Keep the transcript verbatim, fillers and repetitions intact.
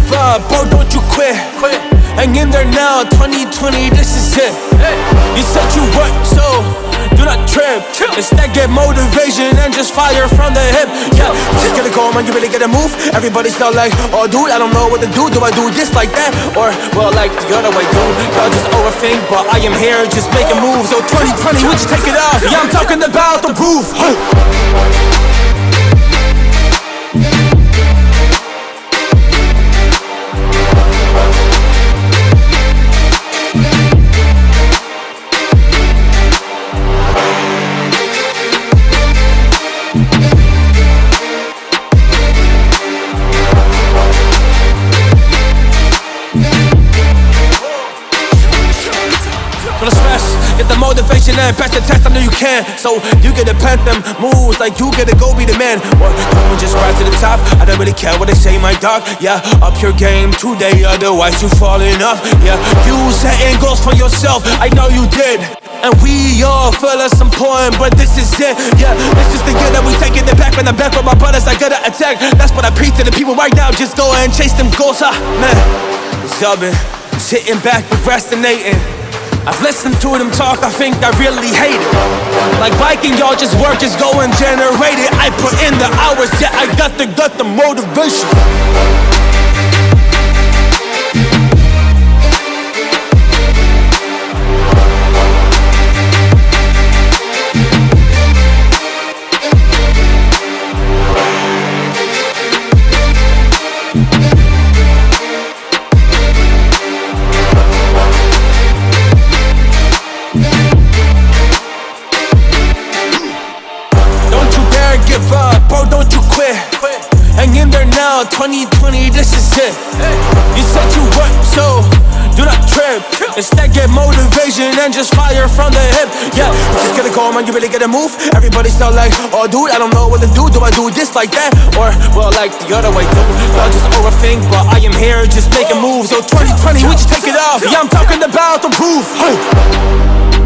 up, bro, don't you quit. Hang in there now, twenty twenty, this is it. You said you work, so do not trip. Instead get motivation and just fire from the hip. Yeah, just get it going, man, you really gotta move. Everybody's still like, oh dude, I don't know what to do. Do I do this like that? Or, well, like the other way, dude. Y'all just overthink, but I am here just making moves. So twenty twenty, we just take it off. Yeah, I'm talking about the roof. Get the motivation and pass the test, I know you can. So you get to plant them moves like you get to go be the man. Or you just rise to the top, I don't really care what they say, my dog. Yeah, up your game today, otherwise you falling off. Yeah, you setting goals for yourself, I know you did. And we all feel at some point, but this is it. Yeah, this is the year that we taking it back. When I'm back with my brothers, I gotta attack. That's what I preach to the people right now, just go and chase them goals. Ah, man, it's up and sitting back, procrastinating. I've listened to them talk, I think I really hate it. Like Viking, y'all just work, just go and generate it. I put in the hours, yeah, I got the, got the motivation. Give up, bro, don't you quit. Hang in there now, twenty twenty, this is it. You said you work, so do not trip. Instead get motivation and just fire from the hip. Yeah, just get it going, man, you really gotta move. Everybody's still like, oh dude, I don't know what to do. Do I do this like that? Or, well, like the other way, dude. Y'all just overthink, but I am here just making moves. So twenty twenty, we just take it off. Yeah, I'm talking about the roof.